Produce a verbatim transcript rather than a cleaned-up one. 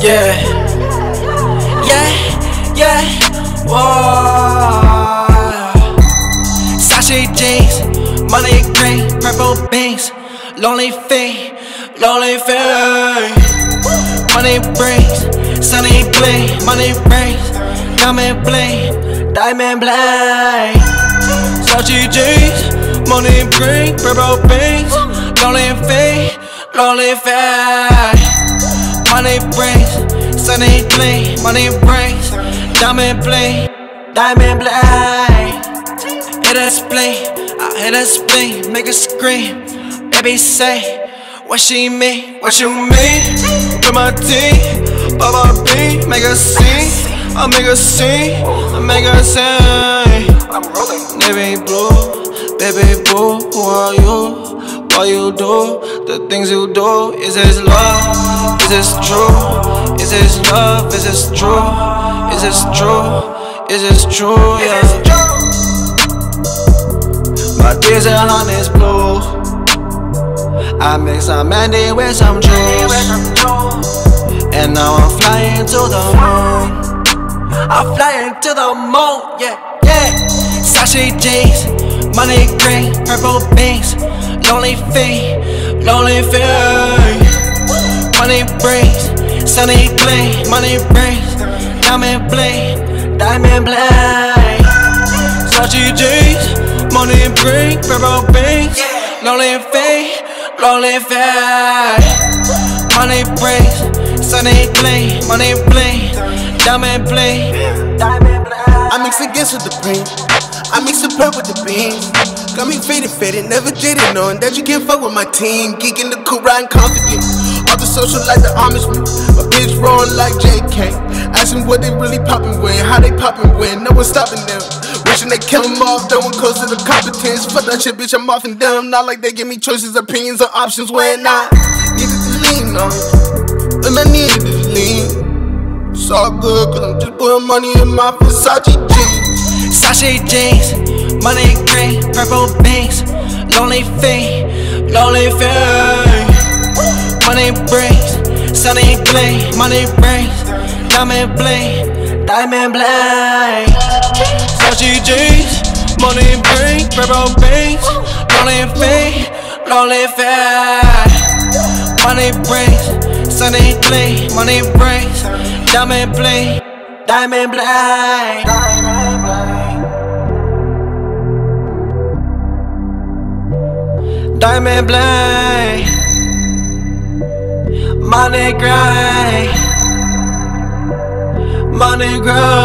Yeah, yeah, yeah, whoa. Sashi jeans, money green, purple beans, lonely fiend, lonely fiend. Money brings, sunny bling, money brings, diamond bling, diamond bling. Sashi jeans, money green, purple beans, lonely fiend, lonely fiend. Money brings, sunny bling, money brings, diamond bling, diamond bling. Hit a spleen, I hit a spleen, make her scream. Baby say, what she mean, what you mean? With my team, Baba B, make her sing, I make her sing, I make her sing. I'm rolling. Navy blue, baby boo, who are you? What you do, the things you do. Is this love, is this true? Is this love, is this true? Is this true, is this true, yeah. My tears are honest blue. I mix some Mandy with some juice, and now I'm flying to the moon. I'm flying to the moon, yeah, yeah. Sashi jeans, money green, purple beans, lonely fiend, lonely fiend. Money brings, sunny gleam, money brings, diamond bling, diamond bling. Sashi jeans, money bring, purple beans, lonely fiend, lonely fiend. Money brings, sunny gleam, money bling, diamond bling, diamond bling. I mix the gifts with the paint, I mix the purple with the beans. Got me faded, faded, never jaded, knowing that you can't fuck with my team. Geek in the cool, riding confident. All the social like the Amish me. My bitch rolling like J K. Asking what they really poppin' with, how they poppin' with. No one's stopping them. Wishing they kill them off, no one close to the competence. Fuck that shit, bitch, I'm off and down. Not like they give me choices, opinions, or options when I needed to lean on. And I needed to lean. It's all good, cause I'm just putting money in my Versace jeans. Sashi jeans, money green, purple beans, lonely fiend, lonely fiend. Money brings, sunny gleam, money brings, diamond bling, diamond bling. Sashi jeans, money bring, purple beans, lonely fiend, lonely fiend. Money brings, sunny gleam, money brings, diamond bling, diamond bling, diamond bling. Diamond bling, money grind, money grind.